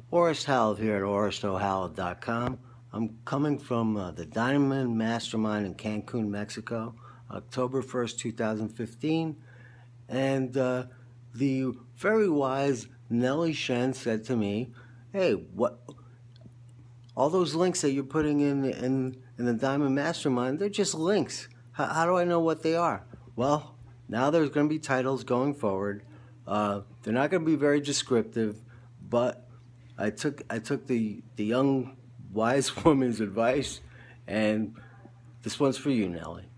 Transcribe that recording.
Orest Haliv here at OrestOHaliv.com. I'm coming from the Diamond Mastermind in Cancun, Mexico, October 1st, 2015. And the very wise Nellie Shen said to me, hey, what? All those links that you're putting in the Diamond Mastermind, they're just links. How do I know what they are? Well, now there's going to be titles going forward. They're not going to be very descriptive, but I took the young wise woman's advice, and this one's for you, Nellie.